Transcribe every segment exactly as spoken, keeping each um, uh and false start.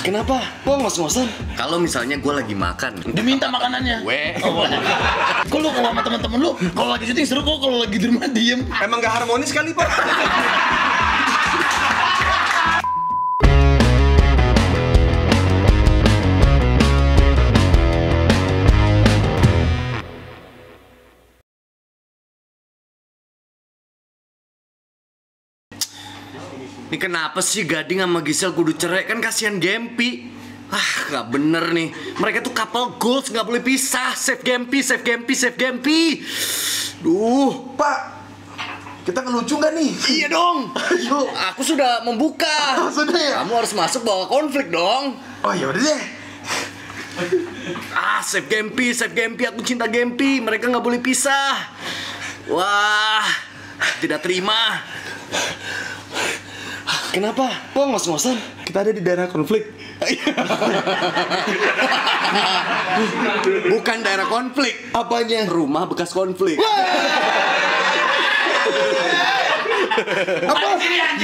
Kenapa? Kok ngos-ngosan? Kalau misalnya gue lagi makan, Diminta makanannya. Weh. Oh, boleh. Kok lu kalau sama teman-teman lu, kalau lagi syuting seru kok, kalau lagi di rumah diem. Emang gak harmonis kali, Pak? ini kenapa sih Gading sama Gisel kudu cerai? Kan kasihan Gempi. Ah, nggak bener nih. Mereka tuh couple goals, nggak boleh pisah. Save Gempi, save Gempi, save Gempi. Duh, Pak, kita ngelucu nggak nih? iya dong. Ayo. Aku sudah membuka. Sudah ya? Kamu harus masuk bawa konflik dong. Oh ya udah deh. Ah, save Gempi, save Gempi. Aku cinta Gempi. Mereka nggak boleh pisah. Wah, tidak terima. Kenapa? Kok ngos-ngosan? Kita ada di daerah konflik. Bukan daerah konflik. Apanya? Rumah bekas konflik. Apa?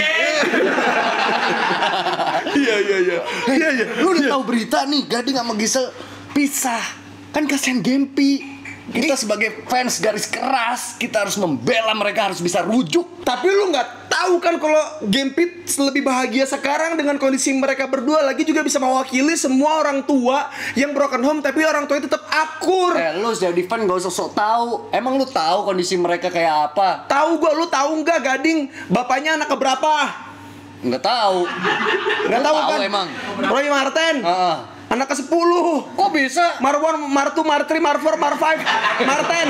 Iya iya iya. Iya iya. Lu udah tahu berita nih, Gading sama Gisel pisah. Kan kasihan Gempi. Kita sebagai fans garis keras, kita harus membela mereka, harus bisa rujuk. Tapi lu nggak tahu kan kalau Gempi lebih bahagia sekarang dengan kondisi mereka berdua, lagi juga bisa mewakili semua orang tua yang broken home tapi orang tuanya tetap akur. Eh, lu jadi fan gak usah sok tahu. Emang lu tahu kondisi mereka kayak apa? Tahu gua, lu tahu nggak Gading bapaknya anak keberapa? Nggak tahu. Nggak Lu tahu kan? emang. Roy Marten. Heeh. Anak ke sepuluh. Kok bisa? Marwan, Martu, Martri, Marfor, Marfive, Marten.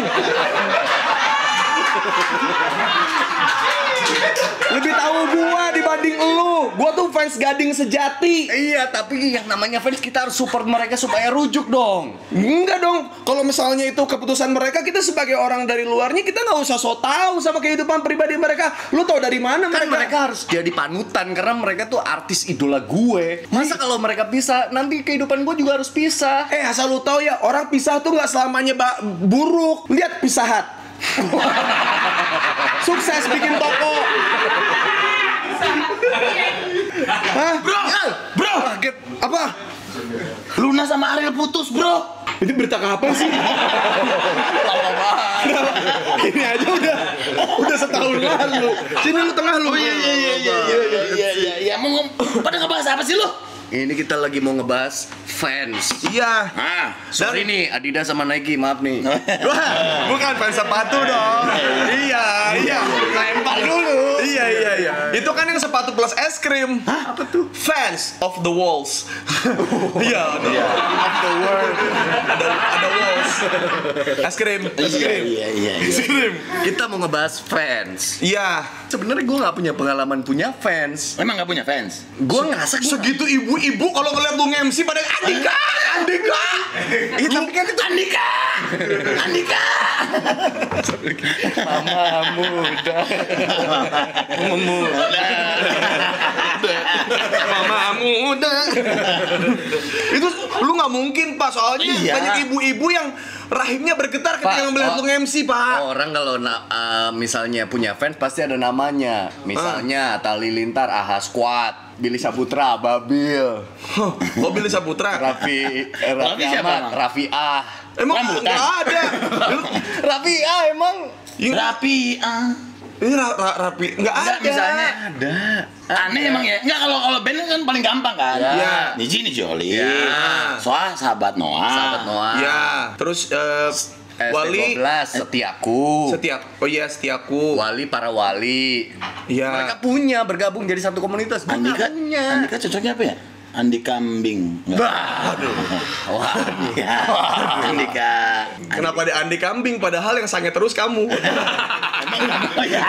Lebih tahu gua dibanding elu. Gua tuh fans Gading sejati. Iya, tapi yang namanya fans kita harus support mereka supaya rujuk dong. Enggak dong. Kalau misalnya itu keputusan mereka, kita sebagai orang dari luarnya kita nggak usah so tahu sama kehidupan pribadi mereka. Lu tahu dari mana Kan mereka? mereka harus jadi panutan karena mereka tuh artis idola gue. Masa kalau mereka pisah, nanti kehidupan gue juga harus pisah. Eh asal lu tahu ya, orang pisah tuh nggak selamanya ba- buruk. Lihat Pizza Hut. Sukses bikin toko. Hah? Bro, bro, Kaget. Apa? Luna sama Ariel putus, bro. Ini berita kapan sih? Lama banget. Ini aja udah udah setahun lalu. Sini lu tengah lu. Oh iya iya iya iya iya iya iya iya. Mau ngom- pada ngebahas apa sih lu? Ini kita lagi mau ngebahas fans. Iya. Ah, sorry nih Adidas sama Nike, maaf nih. Wah, bukan fans sepatu dong. Iya, iya. Lempar dulu. Iya, iya, iya. Itu kan yang sepatu plus es krim. Hah? Apa tuh? Fans of the walls. Iya, iya. Of the world. Ada ada walls. Es krim, es krim. Iya iya iya. Es krim. Kita mau ngebahas fans. Iya. Sebenarnya gue nggak punya pengalaman punya fans. Emang nggak punya fans? Gue ngerasa gua- Segitu ibu-ibu kalau ngeliat lu nge-M C pada Andika, Andika. Ih, tapi kan itu Andika, Andika. mama muda. Muda. Mama muda. Itu lu nggak mungkin Pak, soalnya Iya. banyak ibu-ibu yang rahimnya bergetar ketika Pak, melihat oh. lu nge-M C Pak. Orang kalau na- uh, misalnya punya fans pasti ada namanya. Misalnya Atta Halilintar, Aha Squad, Billy Saputra, Babil, Huh, oh Billy Saputra. Raffi, eh, Raffi Raffi siapa Ahmad, emang? Raffi Ah. Emang Rambutan. nggak ada. Raffi Ah emang Rapi, ah. Ini ra ra rapi, nggak Enggak, ada. misalnya ada. aneh emang ya. Enggak, kalau kalau band kan paling gampang kan. Ya. Niji nih Joli. Ya. Soal sahabat Noah. Sahabat Noah. Ya, terus eh, S T Wali dua belas, Setiaku. setiap oh iya Setiaku. Wali para wali. Iya. Mereka punya bergabung jadi satu komunitas. Gua Andika, nggak punya. Andika cocoknya apa ya? Andi kambing. Bah. Wah, Andika. Andika. Kenapa ada Andi kambing padahal yang sange terus kamu? Emang kamu ya?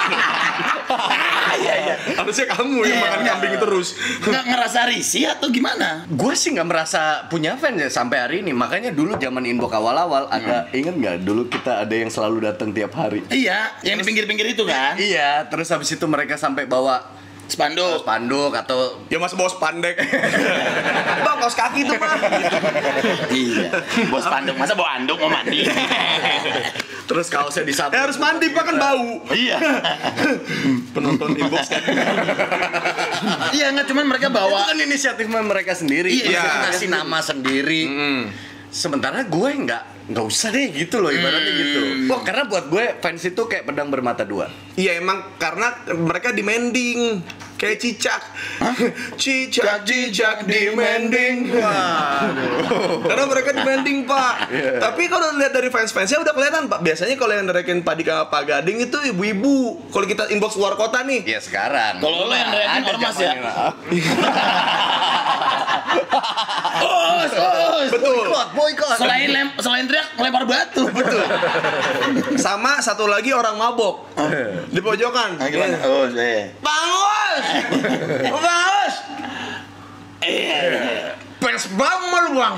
Iya, iya. Harusnya kamu yang Iya, makan iya. kambing terus. Nggak ngerasa risih atau gimana? Gue sih nggak merasa punya fans ya sampai hari ini. Makanya dulu zaman inbox awal-awal ada inget nggak dulu kita ada yang selalu datang tiap hari. Iya, yang di pinggir-pinggir itu kan? Iya, terus habis itu mereka sampai bawa Spanduk. spanduk atau Ya mas bos pandek. Bang kaos kaki tuh mah. Iya. Bos panduk, masa bawa anduk mau mandi? Terus kaosnya disapu. Ya harus mandi Pak, kan bau. Iya. Penonton inbox kan. Iya nggak, cuman mereka Itu bawa. kan inisiatif mereka sendiri. Iya. Mereka ngasih nama sendiri. Sementara gue nggak nggak usah deh gitu loh ibaratnya gitu. Wah, karena buat gue fans itu kayak pedang bermata dua. Iya emang karena mereka demanding kayak cicak. Cicak cicak demanding. Waduh. Karena mereka demanding Pak. Tapi kalau lihat dari fans-fansnya udah kelihatan Pak. Biasanya kalau yang ngerekin Pak Dika Pak Gading itu ibu-ibu. Kalau kita inbox luar kota nih. Ya sekarang. Kalau lo yang reakin Ada ormas ya? zamannya. Os, os. Betul. Boykot, boykot. Selain lem, selain teriak melempar batu. Betul. Sama satu lagi orang mabok di pojokan. Nah, gimana? Oh, eh. Bangus. Bangus. Eh. Pers bang malu bang.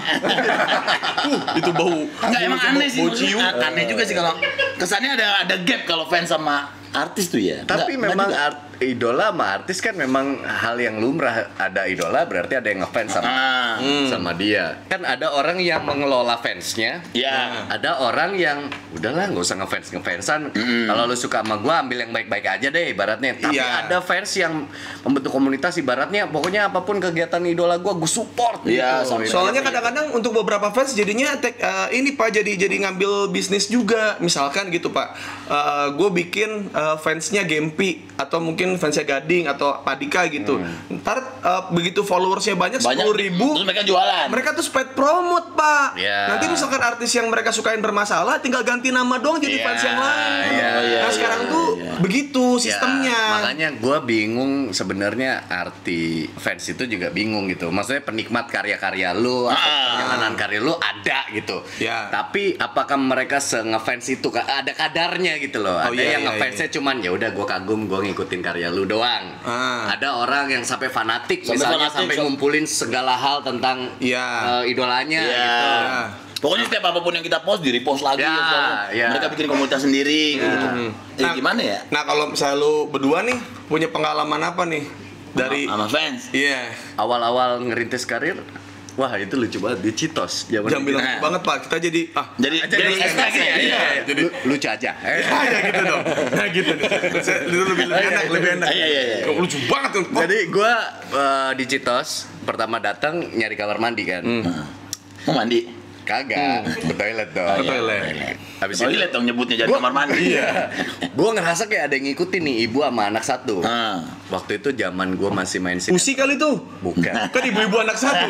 uh, itu bau. Enggak, emang aneh sih. Bau maksudnya. cium. Aneh juga sih kalau kesannya ada ada gap kalau fans sama artis tuh ya. Tapi Nggak- memang nggak juga. art, idola sama artis kan memang hal yang lumrah. Ada idola berarti ada yang ngefans sama Ah. sama dia. Kan ada orang yang mengelola fansnya. Ya. Ada orang yang udahlah nggak usah ngefans ngefansan. Kalau lu suka sama gua ambil yang baik-baik aja deh ibaratnya. Tapi Iya. ada fans yang membentuk komunitas ibaratnya pokoknya apapun kegiatan idola gua gua support. Iya, gitu. sampai- Soalnya kadang-kadang untuk beberapa fans jadinya tek- eh, ini Pak jadi jadi ngambil bisnis juga. Misalkan gitu Pak, gue bikin eh, fansnya Gempi atau mungkin fansnya Gading atau Padika gitu. Ntar eh, begitu followersnya banyak Banyak sepuluh ribu, terus mereka jualan. mereka tuh paid promote Pak. Iya. Nanti misalkan artis yang mereka sukain bermasalah, tinggal ganti nama doang jadi Iya, fans yang lain. iya, nah iya, sekarang iya, tuh iya. begitu Ya, sistemnya. makanya gue bingung sebenarnya arti fans itu juga bingung gitu. Maksudnya penikmat karya-karya lu atau Ah. perjalanan karya lu ada gitu. Ya. Tapi apakah mereka se-ngefans itu Ka- ada kadarnya gitu loh. Oh, ada iya, yang iya, ngefansnya cuman ya udah gue kagum, gue ngikutin karya lu doang. Ah. Ada orang yang sampai fanatik Sampai misalnya fanatik, sampai sam- ngumpulin segala hal tentang Iya. eh, idolanya Iya. gitu. Pokoknya setiap apapun yang kita post di repost lagi. Ya, soalnya ya. Mereka bikin komunitas sendiri gitu. Eh, Nah, gimana ya? Nah kalau misalnya lu berdua nih punya pengalaman apa nih dari sama fans. iya Awal-awal ngerintis karir, wah itu lucu banget di Citos. Zaman jangan itu. bilang Nah. banget Pak, kita jadi ah Jadi Jadi jadi ekspektasi ya, iya, iya. Jadi Lu- lucu aja. Eh. ya gitu dong. Nah gitu nih. Saya- Itu lebih lebih enak, lebih enak. Iya, iya, iya. Kok lucu banget tuh. Jadi gue di Citos pertama datang nyari kamar mandi kan, mau mandi. kagak ke toilet dong. Ke toilet. Habis Toilet dong nyebutnya jadi Gua- kamar mandi. Iya. Gue ngerasa kayak ada yang ngikutin nih ibu sama anak satu. Ah. Waktu itu zaman gue masih main sinetron. Usi kali tuh. Bukan. Kan ibu-ibu anak satu.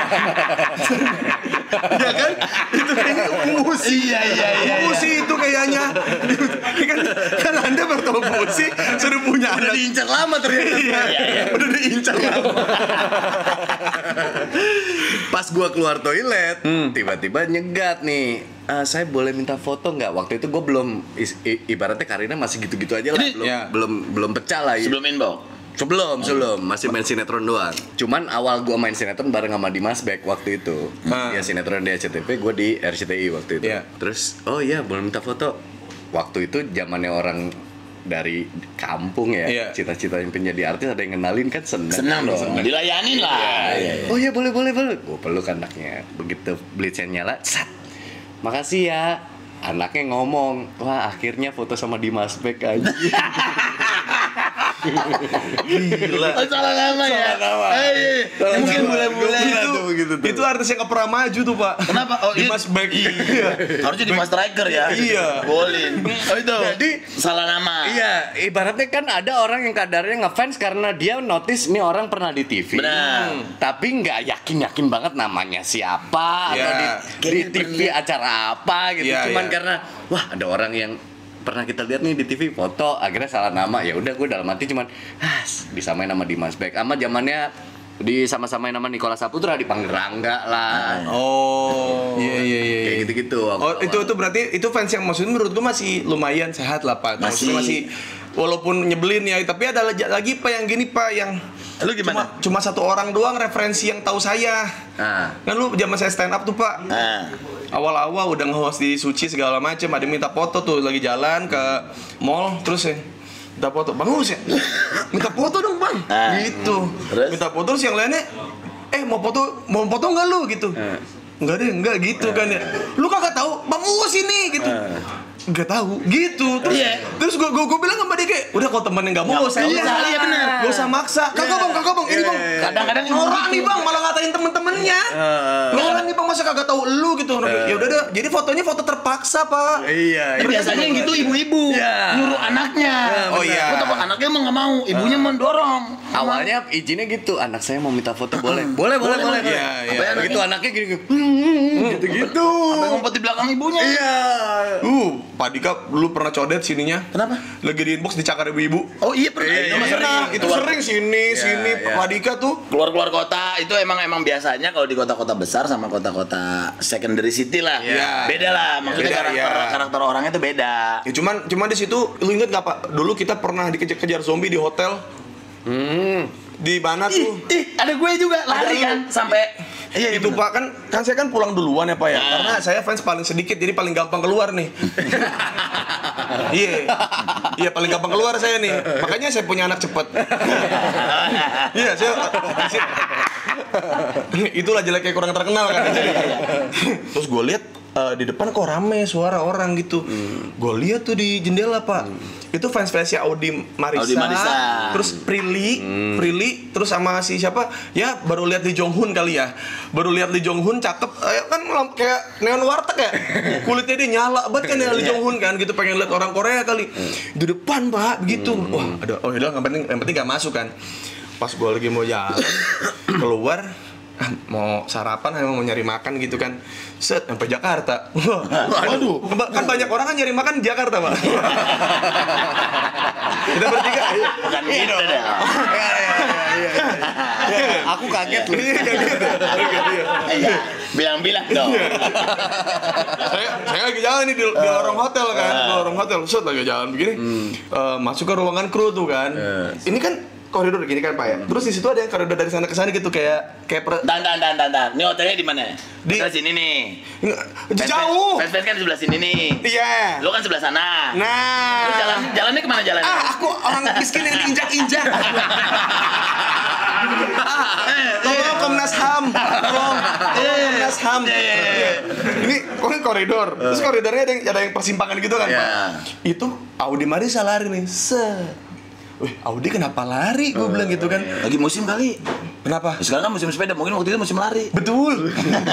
Iya kan? Itu kayaknya Usi. Iya, iya, iya, iya. Usi itu kayaknya. kan, kan Anda bertemu Usi sudah punya Udah anak. diincar lama ternyata. Iya, udah diincar lama. Pas gue keluar toilet, tiba-tiba nyegat nih. "Ah, saya boleh minta foto nggak?" Waktu itu gue belum is- i- ibaratnya karirnya masih gitu-gitu aja lah, Ini- belum ya. belum belum pecah lah. Ya. Sebelum inbox. Sebelum, sebelum masih main sinetron doang. Cuman awal gua main sinetron bareng sama Dimas Beck waktu itu. Ah. Dia sinetron di R C T V, gua di R C T I waktu itu. Iya. Terus, oh iya boleh minta foto. Waktu itu zamannya orang dari kampung ya, Iya. cita-cita yang pengen jadi artis ada yang kenalin kan seneng. Senang dong. Dilayanin lah. Iya, iya. Oh iya boleh boleh boleh. Gua peluk anaknya. Begitu blitznya nyala, sat. Makasih ya. Anaknya ngomong, wah akhirnya foto sama Dimas Beck aja. Gila. Oh, salah nama ya. Salah nama. Eh, iya. Salah Mungkin nama. boleh-boleh. Gila Itu, tuh, begitu tuh. itu artis yang nggak pernah maju tuh Pak. Kenapa? Oh, iya. Dimas Beck. Iya. Harusnya di Mas Striker ya. Iya. Boleh. Oh itu. Jadi, salah nama. Iya, ibaratnya kan ada orang yang kadarnya ngefans karena dia notice nih orang pernah di T V. Benar. Tapi nggak yakin-yakin banget namanya siapa atau Iya. di, di Kayaknya T V pernah. acara apa gitu. Iya, Cuman iya. karena wah ada orang yang pernah kita lihat nih di T V foto akhirnya salah nama. Ya udah gue dalam hati cuman ah disamain nama Dimas Beck. Sama zamannya di sama-samain nama Nicholas Saputra dipanggil Rangga lah. Oh. Iya iya iya. Kayak gitu-gitu. Oh awal-awal. itu itu berarti itu fans yang maksudnya menurut gua masih lumayan sehat lah Pak. Masih. Maksudnya masih walaupun nyebelin ya, tapi ada lagi- lagi Pak yang gini Pak yang Lu gimana? Cuma, cuma satu orang doang referensi yang tahu saya. Nah. Kan lu zaman saya stand up tuh Pak. Nah. Awal-awal udah nge-host di Suci segala macem, ada yang minta foto tuh lagi jalan ke mall terus ya minta foto. Bang Us ya. Minta foto dong, Bang. Ah. Gitu. Terus? Minta foto terus yang lainnya eh mau foto mau foto enggak lu gitu. Ah. Enggak deh, enggak gitu kan ya. Lu kagak tahu Bang Us ini gitu. Gak tahu gitu. Terus Iya. terus gue gue bilang sama dia kayak udah kalau temennya nggak mau gak usah Iya, maksa. iya, benar. Gak usah maksa. Kagak bang, kagak bang, ini bang. Kadang-kadang Norak gitu. nih bang, malah ngatain temen-temennya. Norak nih bang, masa kagak tahu lu gitu. Ya udah deh. Jadi fotonya foto terpaksa pak. Iya. Tapi biasanya yang gitu ibu-ibu Iya. nyuruh anaknya. Oh, iya. Gua takut anaknya emang nggak mau, ibunya mendorong. Awalnya izinnya gitu, anak saya mau minta foto boleh. Boleh, boleh, boleh. Iya, iya. Apa ya, begitu anaknya gini gini. Gitu-gitu. Sampai ngumpet di belakang ibunya. Iya. Uh, Pak Dika lu pernah codet sininya? Kenapa? Lagi di inbox dicakar ibu-ibu. Oh iya pernah. Iya, Itu iya, mah iya. sering. Nah, itu sering sini, sini iya. Pak Dika tuh. Keluar-keluar kota itu emang emang biasanya kalau di kota-kota besar sama kota-kota secondary city lah. Iya. Beda lah, maksudnya Beda, karakter iya. karakter orangnya itu beda. Ya cuman cuman di situ lu inget nggak Pak? Dulu kita pernah dikejar-kejar zombie di hotel. Hmm. Di mana Ih, tuh? ih, ada gue juga lari Ada kan lu. sampai Iya itu Pak kan kan saya kan pulang duluan ya Pak ya. Karena saya fans paling sedikit jadi paling gampang keluar nih. Iya. Iya paling gampang keluar saya nih. Makanya saya punya anak cepet. Iya, saya itulah jeleknya kurang terkenal kan. Terus gue lihat eh, di depan kok rame suara orang gitu. Gue lihat tuh di jendela Pak. Itu fans-fansnya Audi Marisa, Audi Marisa. terus Prilly, Prilly, terus sama si siapa? Ya baru lihat Lee Jong Hun kali ya. Baru lihat Lee Jong Hun cakep, eh, kan lamp- kayak neon warteg ya. Kulitnya dia nyala banget kan ya Lee Jong Hun kan, gitu pengen lihat orang Korea kali. Di depan Pak, begitu. Wah, ada oh ya yang penting yang penting gak masuk kan. Pas gue lagi mau jalan keluar ah, mau sarapan mau nyari makan gitu kan, set sampai Jakarta. Waduh, kan banyak orang kan nyari makan di Jakarta Pak. Kita bertiga. bukan gitu deh. Aku kaget loh. Iya, kayak gitu. Iya, bilang-bilang dong. saya saya lagi jalan nih di, di lorong hotel kan, di lorong hotel, set lagi jalan begini, Eh, masuk ke ruangan kru tuh kan. Ini kan koridor gini kan Pak ya. Terus di situ ada yang koridor dari sana ke sana gitu kayak kayak per, Dan dan dan dan dan. Ini hotelnya di mana? Di- Di sini nih. jauh. Fans kan di sebelah sini nih. Iya. Lu kan sebelah sana. Terus Nah. jalan jalannya kemana jalannya? Ah, aku orang miskin yang diinjak-injak. Tolong Komnas H A M. Tolong. Tolong Komnas H A M. Iya. Ini kok kan koridor. Terus koridornya ada yang ada yang persimpangan gitu kan, Iya. Pak. Itu Audi Marisa lari nih. Set. Wih, Audi kenapa lari? Gue bilang gitu kan. Lagi musim kali. Kenapa? Sekarang kan musim sepeda, mungkin waktu itu musim lari. Betul.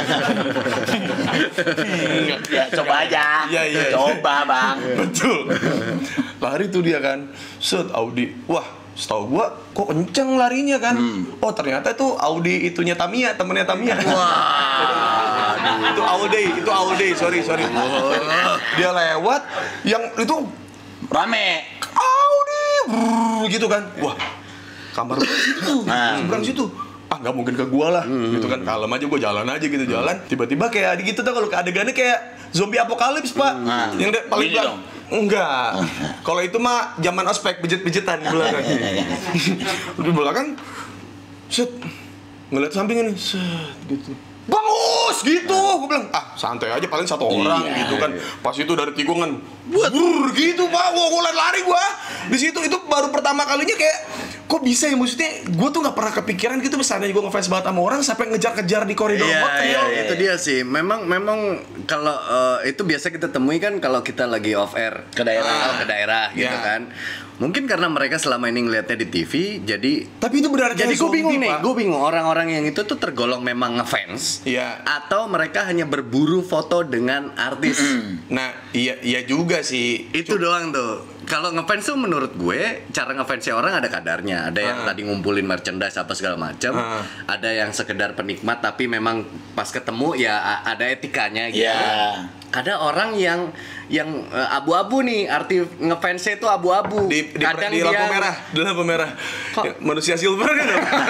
Ya coba aja. Iya, iya. Coba, Bang. Betul. Lari tuh dia kan. Set Audi. Wah, setahu gua kok kenceng larinya kan. Oh, ternyata itu Audi itunya Tamiya, temennya Tamiya. Wah. itu Audi, itu Audi. Sorry, sorry. Dia lewat yang itu Rame. Audi brrr, gitu kan. Wah, kamar gua situ. Nah. Seberang situ. Ah, nggak mungkin ke gua lah. Gitu kan. Kalem aja gua jalan aja gitu jalan. Tiba-tiba kayak gitu tuh kalau ke adegannya kayak zombie apokalips, Pak. Nah. Yang de- paling Gini belakang. Enggak. Kalau itu mah zaman ospek pijet-pijetan di belakang. Di belakang set ngeliat samping ini set gitu. Bangus gitu, gue bilang ah santai aja paling satu orang Iya, gitu kan. Pas itu dari tikungan, bur gitu Pak, wah gue lari gua. Di situ itu baru pertama kalinya kayak kok bisa ya maksudnya gue tuh nggak pernah kepikiran gitu misalnya gue ngefans banget sama orang sampai ngejar-kejar di koridor Iya, hotel. iya, iya, itu dia sih. Memang memang kalau eh, itu biasa kita temui kan kalau kita lagi off air Ke daerah. Oh, ke daerah gitu Iya. kan. Mungkin karena mereka selama ini ngelihatnya di T V, jadi Tapi itu benar jadi gue bingung nih, Pak. gue bingung orang-orang yang itu tuh tergolong memang ngefans, Iya. atau mereka hanya berburu foto dengan artis. Nah iya iya juga sih. Itu doang tuh. Kalau ngefans tuh menurut gue cara ngefansnya orang ada kadarnya. Ada yang Ah. tadi ngumpulin merchandise apa segala macam. Ah. Ada yang sekedar penikmat tapi memang pas ketemu ya a- ada etikanya gitu. Iya. Ada orang yang yang eh, abu-abu nih, arti ngefansnya itu abu-abu. Di, di, di lampu merah, di lampu merah. Kok- Ya, manusia silver kan?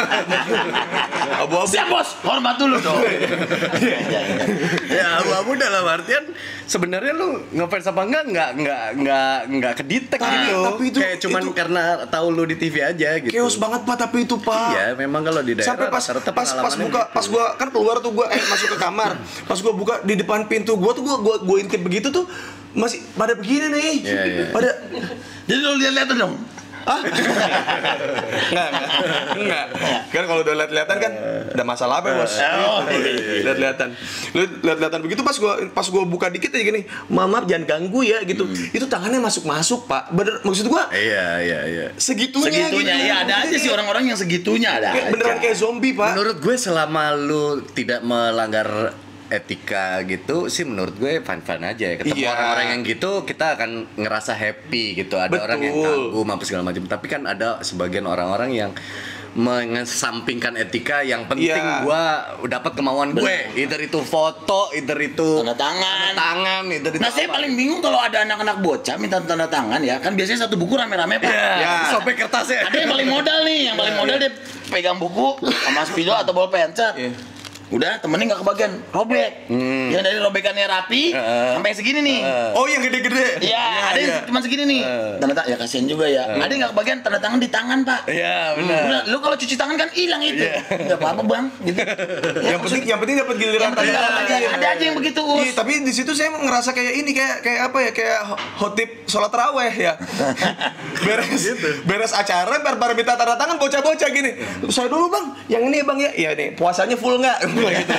Abu-abu. Siap, Bos. Hormat dulu dong. Iya, iya, iya. Ya abu-abu dalam artian sebenarnya lu ngefans apa enggak enggak enggak enggak enggak kedetek Tapi- gitu. tapi itu- kayak cuman itu- karena tahu lu di T V aja gitu. Chaos banget Pak tapi itu Pak. Iya, memang kalau di daerah Sampai pas rata-rata pas pas pengalamannya buka gitu. pas gua kan keluar tuh gua eh masuk ke kamar. Pas gua buka di depan pintu gua tuh gua gua, gua intip begitu tuh masih pada begini nih. Iya, iya. Pada Jadi lu lihat-lihat dong. Enggak, enggak. Enggak. Kan kalau udah lihat-lihatan kan ada masalah apa, Bos? Oh, Lihat-lihatan. Lihat-lihatan begitu pas gua pas gua buka dikit aja gini, "Mama jangan ganggu ya," gitu. Itu tangannya masuk-masuk, Pak. Bener maksud gua Iya, iya, iya. segitunya, segitunya gitu. ya ada aja sih orang-orang yang segitunya ada. Kayak beneran kayak zombie, Pak. Menurut gue selama lu tidak melanggar etika gitu sih menurut gue fun-fun aja ya. Ketemu Iya. orang-orang yang gitu kita akan ngerasa happy gitu. Ada orang yang Betul. kagum apa segala macam. Tapi kan ada sebagian orang-orang yang mengesampingkan etika yang penting Iya. gua dapat kemauan gue. Either itu foto, either itu Tanda tangan. tanda tangan, either itu Nah saya apa. paling bingung kalau ada anak-anak bocah minta tanda tangan ya, kan biasanya satu buku rame-rame Pak. Iya, Ya. sobek kertasnya. Ada yang paling modal nih, yang paling modal dia pegang buku sama spidol atau bolpen, cet. Iya. Udah temennya nggak kebagian, robek. Yang dari robekannya rapi sampai segini nih. Oh, yang gede-gede. Iya, ada yang cuma segini nih. Tanda tangan, ya kasihan juga ya. Ada yang nggak kebagian tanda tangan di tangan Pak. Iya, benar. Udah, lu kalau cuci tangan kan hilang itu. Nggak apa-apa bang. Gitu. Yang penting yang penting dapat giliran Yang penting tanda dapat tangan. aja. Ada aja yang begitu Us. Iya, tapi di situ saya ngerasa kayak ini kayak kayak apa ya kayak khotib sholat raweh ya. beres beres acara bar bar minta tanda tangan bocah-bocah gini. Saya dulu bang, yang ini ya bang ya. Iya nih puasanya full nggak? gitu.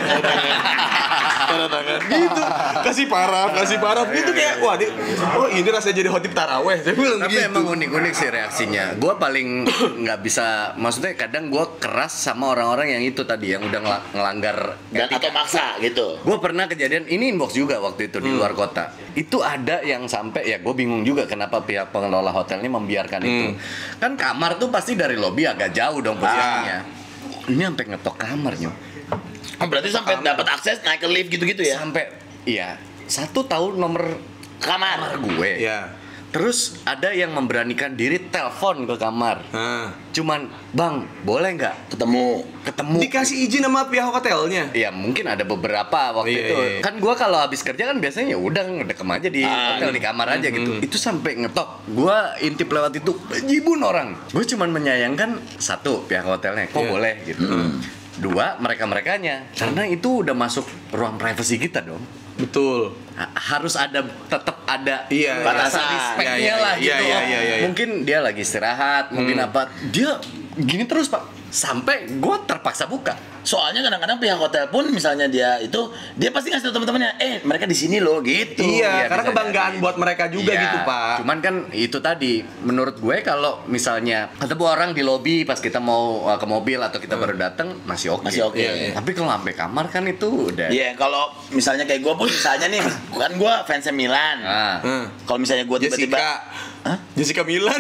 Tanda tangan gitu. Kasih paraf, kasih paraf gitu kayak wah di, oh ini rasanya jadi khotib taraweh. Saya bilang Tapi gitu. emang unik-unik sih reaksinya. Gue paling nggak bisa, maksudnya kadang gue keras sama orang-orang yang itu tadi yang udah ngela- ngelanggar Dan atau maksa gitu. Gue pernah kejadian ini inbox juga waktu itu di luar kota. Itu ada yang sampai ya gue bingung juga kenapa pihak pengelola hotelnya membiarkan itu. Kan kamar tuh pasti dari lobi agak jauh dong posisinya. Ini sampai ngetok kamarnya. Oh, berarti sampai dapat akses naik ke lift gitu-gitu ya? Sampai iya satu tahu nomor Kamar. kamar gue. Iya. Terus ada yang memberanikan diri telepon ke kamar. Nah, Cuman, bang, boleh nggak Ketemu. ketemu? dikasih izin sama pihak hotelnya. Ya mungkin ada beberapa waktu Iya, itu. iya, iya. Kan gua kalau habis kerja kan biasanya ya udah ngedekem aja di Ah, hotel di kamar aja gitu. Itu sampai ngetok. Gua intip lewat itu jibun orang. Gue cuman menyayangkan satu pihak hotelnya, kok Iya. boleh gitu. Dua mereka-merekanya, karena itu udah masuk ruang privasi kita dong. Betul. Ha- harus ada tetap ada Iya, rasa batasan. respectnya Iya, iya, lah iya, gitu. iya, iya, iya. Mungkin dia lagi istirahat, mungkin apa dia gini terus pak sampai gue terpaksa buka. Soalnya kadang-kadang pihak hotel pun misalnya dia itu dia pasti ngasih tahu teman-temannya, eh mereka di sini loh gitu. Iya, Iya, karena bisa kebanggaan jadi. buat mereka juga Iya, gitu, Pak. Cuman kan itu tadi, menurut gue kalau misalnya ketemu orang di lobi pas kita mau uh, ke mobil atau kita baru datang masih oke. Masih oke. Iya, iya. Tapi kalau sampai kamar kan itu udah. Iya, kalau misalnya kayak gue pun misalnya nih, kan gue fansnya Milan. Ah. Hmm. Kalau misalnya gue tiba-tiba, Jessica. Hah? Jessica Milan.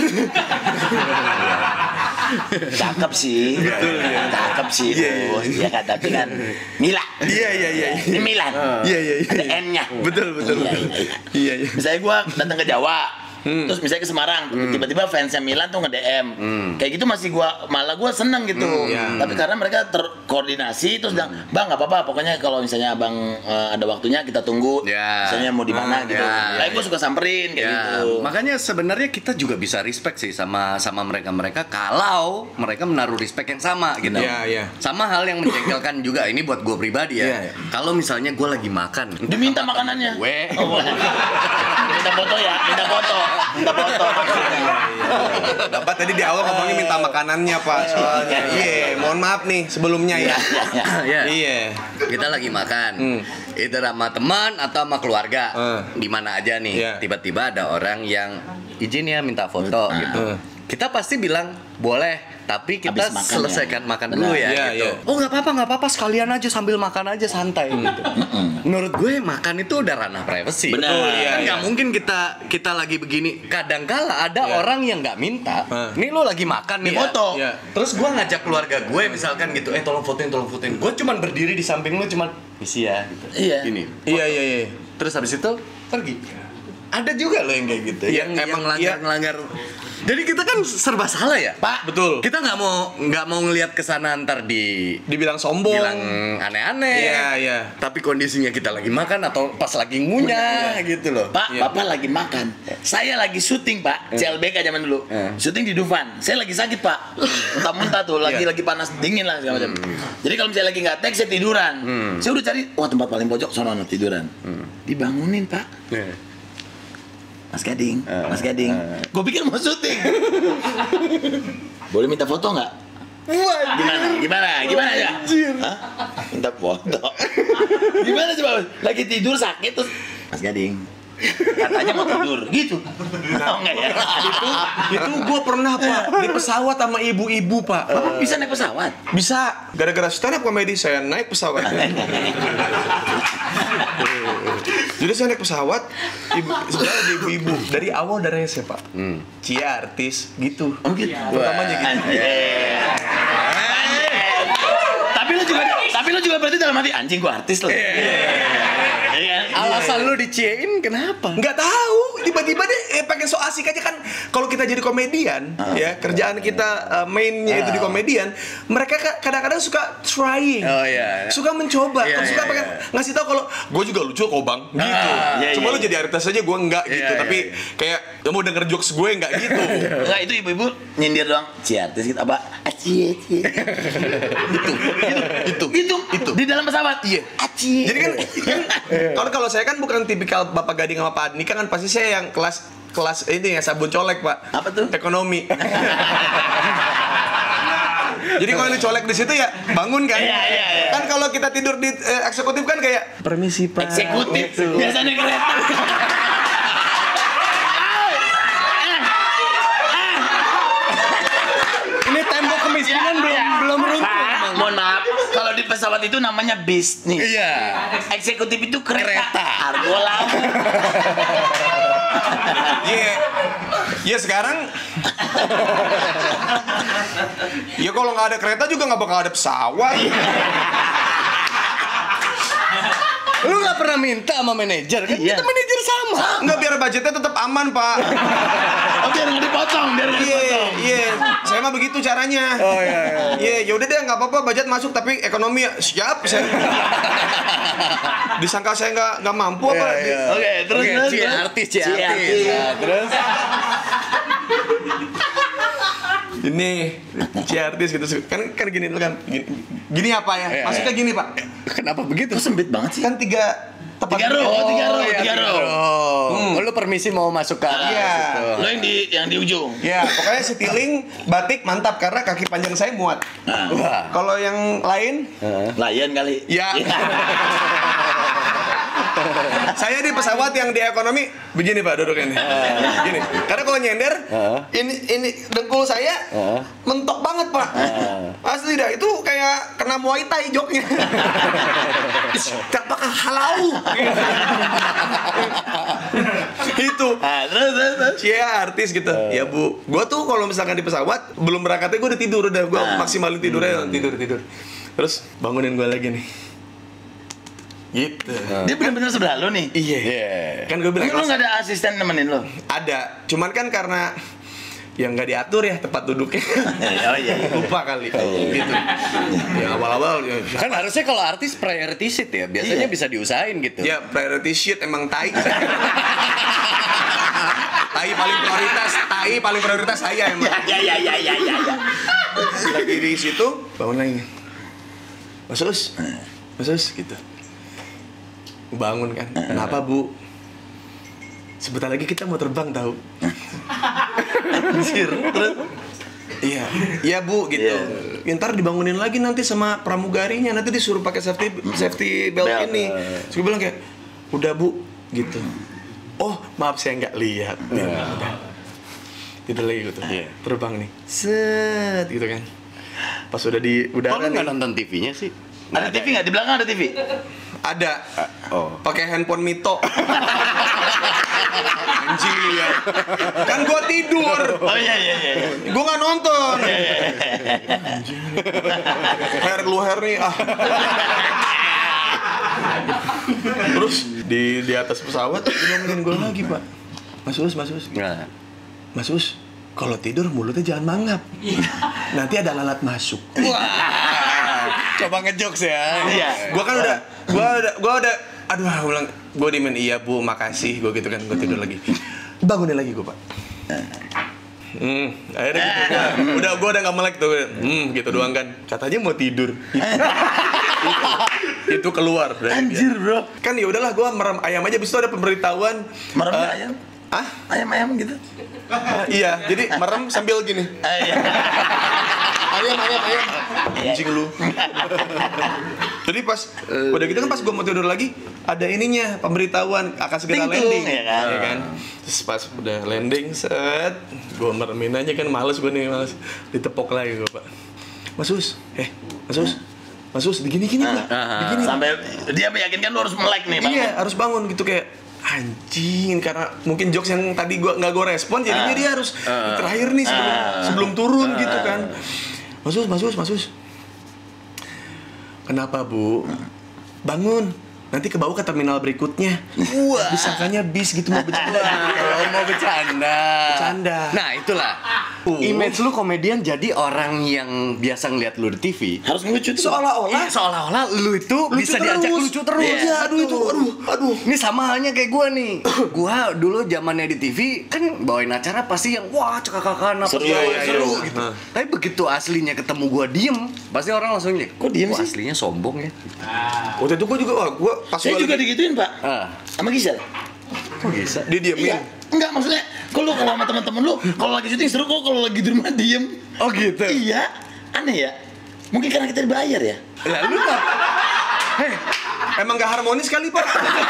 cakep sih, betul ya. Cakep sih, Iya, iya, bos. Ya kan, tapi kan Mila. Iya, iya, iya. Ini Milan. Iya, iya, iya. Ada N-nya. Betul, betul. Iya, betul. iya, iya. Iya, iya. Misalnya gue datang ke Jawa, terus misalnya ke Semarang, tiba-tiba fansnya Milan tuh nge-D M, kayak gitu masih gua malah gua seneng gitu. iya. Tapi karena mereka terkoordinasi terus bilang, bang nggak apa-apa, pokoknya kalau misalnya abang eh, ada waktunya kita tunggu, Ya. misalnya mau di mana Ah, gitu. ya, Kayak ya, gua ya. suka samperin kayak Ya, gitu. makanya sebenarnya kita juga bisa respect sih sama sama mereka-mereka kalau mereka menaruh respect yang sama gitu. Iya, iya. Sama hal yang menjengkelkan juga ini buat gue pribadi ya. Iya, iya. Kalau misalnya gue lagi makan, Diminta sama makanannya. gue, Oh, boleh. Minta foto ya, minta foto, minta foto. Bapak tadi di awal ngomongnya minta makanannya, Pak. Soalnya. Iya, mohon maaf nih sebelumnya ya. ya, Iya. kita lagi makan, Hmm. either sama teman atau sama keluarga, Hmm. di mana aja nih. Iya. Tiba-tiba ada orang yang izin ya minta foto gitu. Hmm. Kita pasti bilang boleh, tapi kita Habis makan selesaikan ya. makan Benar. dulu ya Iya, gitu. iya. Oh nggak apa-apa nggak apa-apa sekalian aja sambil makan aja santai gitu. Menurut gue makan itu udah ranah privacy. Benar. Betul, iya, kan nggak iya. mungkin kita kita lagi begini. Kadangkala ada Iya. orang yang nggak minta. Hmm. Nih lo lagi makan nih. Foto. Ya. Terus gue ngajak keluarga gue misalkan gitu, eh tolong fotoin, tolong fotoin. Gue cuman berdiri di samping lo cuman isi ya gitu. Iya. Gini. Iya, iya, iya. Terus habis itu pergi. Ada juga lo yang kayak gitu. Iya, yang emang, yang iya. ngelanggar-ngelanggar. Jadi kita kan serba salah ya. Pak, Betul. Kita nggak mau nggak mau ngelihat kesana ntar di Dibilang sombong. bilang aneh-aneh. Iya, iya. Tapi kondisinya kita lagi makan atau pas lagi ngunyah gitu loh. Pak, Iya. Bapak lagi makan. Saya lagi syuting, Pak. C L B K zaman dulu. Eh. Syuting di Dufan. Saya lagi sakit, Pak. Muntah-muntah tuh, lagi Iya. lagi panas dingin lah segala macam. Jadi kalau misalnya lagi nggak take, saya tiduran. Saya udah cari, wah tempat paling pojok sono tiduran. Dibangunin, Pak. Nih. Mas Gading, Mas Gading. Gue pikir mau syuting. Boleh minta foto nggak? Gimana? Gimana? Gimana ya? Hah? Minta foto. Gimana coba? Lagi tidur sakit terus Mas Gading. Katanya mau tidur, gitu. Tahu nggak ya? Itu itu gue pernah pak di pesawat sama ibu-ibu pak. Bapak bisa naik pesawat? Bisa, gara-gara stand up comedy saya naik pesawat. Jadi saya naik pesawat, ibu, sebenarnya ada ibu-ibu dari awal dari S ya pak. Hmm. Cia artis gitu. Oh gitu. Pertamanya gitu. Tapi lu juga, tapi lu juga berarti dalam hati anjing gua artis lo. Alasan lu diciein kenapa? Nggak tahu, tiba-tiba deh eh, pakai so asik aja kan. Kalau kita jadi komedian, uh, ya kerjaan kita uh, mainnya uh, itu di komedian, mereka kadang-kadang suka trying, oh, iya. suka mencoba, iya, suka iya, pengen iya. ngasih tahu kalau gue juga lucu kok bang, gitu. Ah, iya, Cuma iya, lu jadi artis aja gue enggak iya, gitu, iya, tapi iya. kayak lu mau denger jokes gue enggak gitu. Enggak, itu ibu-ibu nyindir doang. Cie artis gitu apa? Acie, cie. Itu, itu, itu, itu. Di dalam pesawat. Iya. Acie. Jadi kan, kan kalau kalau saya kan bukan tipikal Bapak Gading sama Pak Adnika kan pasti saya yang kelas kelas ini ya sabun colek pak. Apa tuh? Ekonomi. Jadi kalau dicolek di situ ya bangun kan. Iya, iya, iya. Kan kalau kita tidur di eh, eksekutif kan kayak permisi pak. Eksekutif. Gitu. Biasanya kereta. Ini tembok kemiskinan belum belum runtuh. Pak, mohon maaf, kalau di pesawat itu namanya bisnis. Iya. Eksekutif itu kereta. Kereta. Argola. Iya. Ya sekarang. Ya kalau nggak ada kereta juga nggak bakal ada pesawat. Lu nggak pernah minta sama manajer kan? Iya. Kita manajer sama. Nggak biar budgetnya tetap aman pak. Oh, biar nggak dipotong, biar nggak Iya, dipotong. iya. Saya mah begitu caranya. Oh iya. Iya. Iya, ya udah deh nggak apa-apa budget masuk tapi ekonomi ya siap saya. Disangka saya nggak nggak mampu apa? Iya, iya. Oke, terus Oke, terus, cie terus. artis, cie Cie artis. artis. Nah, terus Ini cie artis gitu kan kan gini tuh kan gini, gini apa ya? Iya, Maksudnya iya. gini pak? kenapa begitu? Itu sempit banget sih. Kan tiga tepat. Tiga row, oh, tiga row, iya, tiga row. Hmm. Oh, lu permisi mau masuk ke atas Iya. gitu. Lo yang di yang di ujung. Ya, pokoknya stiling batik mantap karena kaki panjang saya muat. Nah, Wah. Kalau yang lain, Lion kali. ya. Saya di pesawat yang di ekonomi begini pak duduknya nih. Gini. Karena kalau nyender, ini ini dengkul saya mentok banget pak. Asli dah itu kayak kena Muay Thai joknya. Tak bakal halau. Itu. Ah, terus terus. terus. Cia artis gitu. Ya bu, gue tuh kalau misalkan di pesawat belum berangkatnya gue udah tidur udah gue Ah. maksimalin tidurnya tidur tidur. Terus bangunin gue lagi nih. Gitu. Dia benar-benar sebelah lo nih. Iya. Iya. Kan gue bilang Lo nggak ada asisten nemenin lo? ada, cuman kan karena yang nggak diatur ya tempat duduknya. Oh iya. Lupa kali. Gitu. Ya awal-awal ya. Kan harusnya kalau artis priority seat ya, biasanya Iya. bisa diusahain gitu. Ya priority shit emang tai. Tai paling prioritas, tai paling prioritas saya emang. Ya ya ya ya ya ya. Lagi di situ bangun lagi. Mas Us, Mas Us gitu. Bangun kan. Kenapa bu? Sebentar lagi kita mau terbang tahu. Anjir. Terus Iya, iya bu gitu. Iya. Ya, ntar dibangunin lagi nanti sama pramugarinya, nanti disuruh pakai safety safety belt, Belt. ini. Terus gue bilang kayak, udah bu, gitu. Oh maaf saya nggak lihat. Ya, udah. Tidur lagi gitu. Terbang nih. Set gitu kan. Pas udah di Kok udara lu nggak nih, nonton T V-nya sih? ada T V nggak? Di belakang ada T V. ada. Oh. Pakai handphone Mito. Anjing ya. Kan gua tidur. Oh iya iya iya. Gua nggak nonton. Hair luher nih ah. Terus di di atas pesawat dia ngomongin gue lagi pak. Mas Us, Mas Us, Nah. Mas Us, kalau tidur mulutnya jangan mangap. Nanti ada lalat masuk. Coba ngejokes ya. Iya. Gua kan udah, gua udah, gua udah, aduh, gua bilang, gua dimen iya bu, makasih, gua gitu kan, gua tidur lagi. Bangunin lagi gua pak. Hmm, akhirnya gitu. Gua, udah, gua udah nggak melek tuh. Hmm, gitu doang kan. Katanya mau tidur. itu, itu keluar. dari dia. Anjir bro. Kan ya udahlah, gua merem ayam aja. Bis itu ada pemberitahuan. Meremnya eh, ayam? Hah? Ayam-ayam gitu. Ah, iya, jadi merem sambil gini. Ah, iya. Ayam, ayam, ayam. Anjing lu. Jadi pas udah gitu kan pas gue mau tidur lagi ada ininya pemberitahuan akan segera Ting-tung, landing, ya kan? ya kan? Terus pas udah landing set, gue meremin aja kan males gue nih males ditepok lagi gue pak. Mas Sus, eh Mas Sus, Mas Sus digini-gini pak, digini. Sampai dia meyakinkan lu harus melek nih, Bang. Iya harus bangun gitu kayak anjing karena mungkin jokes yang tadi gua nggak gue respon jadinya dia harus terakhir nih sebelum sebelum turun gitu kan. Mas Sus, Mas Sus, Mas Sus. Kenapa Bu? Bangun. Nanti ke bawah ke terminal berikutnya. Wah. Disangkanya bis gitu mau bercanda. Kalau mau bercanda. Bercanda. Nah itulah. Uh. Image lu komedian jadi orang yang biasa ngeliat lu di T V. Harus ngelucu tuh. Seolah-olah Iya, seolah-olah lu itu bisa diajak lucu terus. Iya, aduh itu, aduh, aduh. Ini sama halnya kayak gua nih. Gua dulu zamannya di T V kan bawain acara pasti yang wah cekakakan apa Seru, segala iya, iya, seru iya. gitu. Tapi begitu aslinya ketemu gua diem, pasti orang langsung nih, Kok diem "Wah, sih?" aslinya sombong ya. Waktu itu gua juga, wah, gua pas Saya gua juga lagi- digituin, Pak. Ah, Sama Gisel. kok bisa? dia diemin. Iya. Enggak, maksudnya kalau kalau sama teman-teman lu kalau lagi syuting seru kok, kalau lagi di rumah diem. Oh gitu. Iya. Aneh ya? Mungkin karena kita dibayar ya. Lalu nggak? Heh, emang gak harmonis kali pak?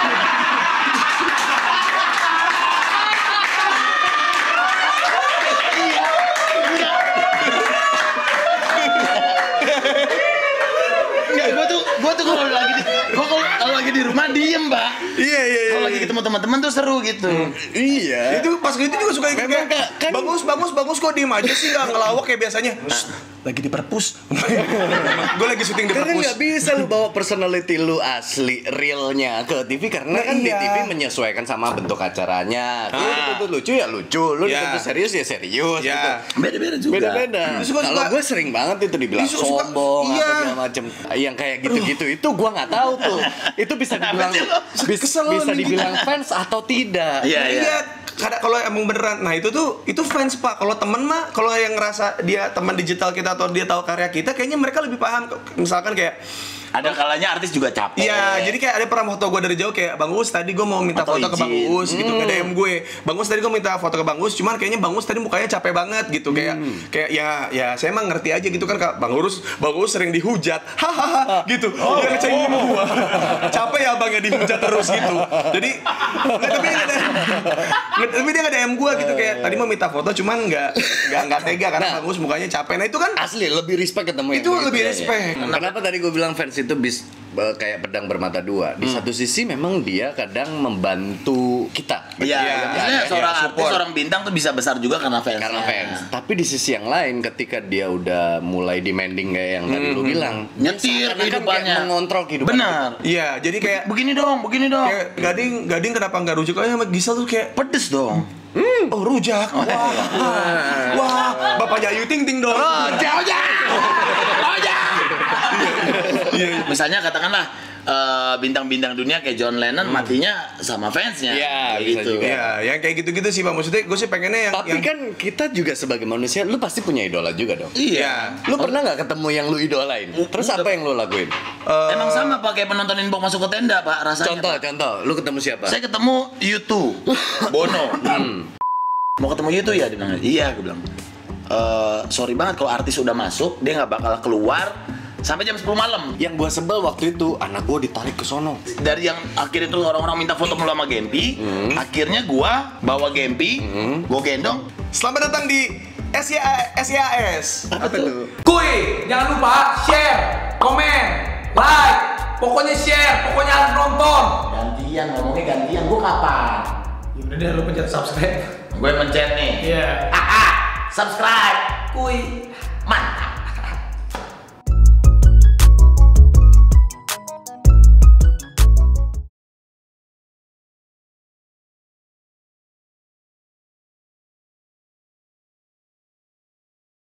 Enggak, gua tuh gua tuh kalau lagi di gua kalau kalau lagi di rumah diem, Pak. Iya iya iya. Kalau lagi ketemu teman-teman tuh seru gitu. Iya. Itu pas gitu juga suka ikut Memang, kayak Kak, kan- bagus bagus bagus kok diem aja sih nggak ngelawak kayak biasanya. Shh, lagi di perpus. Gue lagi syuting di Karena perpus. nggak bisa lu bawa personality lu asli realnya ke T V karena Nah, kan di iya. T V menyesuaikan sama bentuk acaranya. Lu Ah. dituntut lucu ya lucu, lu Iya. dituntut serius ya serius Iya. gitu. Beda-beda juga. Beda-beda. Terus gua Kalau suka- gue sering banget itu dibilang Ih, suka- suka- sombong iya. atau segala macem. Yang kayak gitu-gitu itu gue nggak tahu tuh. Itu bisa dibilang sih lo? bis- Kesel bisa nih. dibilang fans atau tidak. Iya, iya. Iya, kadang kalau emang beneran, nah itu tuh itu fans pak. Kalau temen mah, kalau yang ngerasa dia teman digital kita atau dia tahu karya kita, kayaknya mereka lebih paham. Misalkan kayak, Ada kalanya artis juga capek. iya, jadi kayak ada pernah foto gue dari jauh kayak Bang Us tadi gue mau minta Atau foto ke Bang izin. Us gitu, ke D M gue. Bang Us tadi gue minta foto ke Bang Us, cuman kayaknya Bang Us tadi mukanya capek banget gitu kayak kayak ya ya saya emang ngerti aja gitu kan Kak Bang Urus, Bang Us sering dihujat, hahaha gitu. Dia ngecengin gua. Capek ya Bang ya dihujat terus gitu. Jadi nggak, tapi dia ada tapi dia nggak D M gue gitu kayak tadi mau minta foto cuman nggak nggak nggak tega karena Nah. Bang Us mukanya capek. Nah itu kan Asli lebih respect ketemu yang itu begitu lebih ya. respect. Kenapa tadi gue bilang fans itu bis eh, kayak pedang bermata dua. Di satu sisi memang dia kadang membantu kita. Iya, Iya, maksudnya iya, seorang iya, artis, support. seorang bintang tuh bisa besar juga karena fans. Karena fans. Tapi di sisi yang lain ketika dia udah mulai demanding kayak yang tadi lu bilang, Nyetir seakan-akan kehidupannya. kayak mengontrol kehidupan. Benar. Iya, jadi kayak Begini dong, begini dong. kayak Gading Gading kenapa nggak rujuk aja sama Gisel tuh kayak Pedes dong. oh rujak. Wah, wah, wah, bapaknya Ayu Ting Ting dong. Jauh Iya, Misalnya katakanlah eh, bintang-bintang dunia kayak John Lennon matinya sama fansnya. Iya, Kayak bisa gitu. juga. Iya, yang kayak gitu-gitu sih Pak. Maksudnya gue sih pengennya yang Tapi yang kan kita juga sebagai manusia, lu pasti punya idola juga dong. Iya. Lu pernah nggak ketemu yang lu idolain? Terus apa yang lu lakuin? eh, Emang sama pakai penonton inbox masuk ke tenda, Pak, rasanya. Contoh, Pak. contoh. Lu ketemu siapa? Saya ketemu U two, Bono. Mau ketemu U two ya? Dia bilang, iya, gue bilang. "Eh, sorry banget kalau artis udah masuk, dia nggak bakal keluar sampai jam sepuluh malam. Yang gua sebel waktu itu anak gua ditarik ke sono. Dari yang akhirnya tuh orang-orang minta foto mulu sama Gempi, akhirnya gua bawa Gempi, gua gendong. selamat datang di S Y A S Y A S. Apa tuh? Kuy, jangan lupa share, komen, like, pokoknya share, pokoknya harus nonton. Gantian, ngomongnya gantian, gua kapan? Ya udah deh, lu pencet subscribe. Gue pencet nih. Iya. Subscribe. Kuy.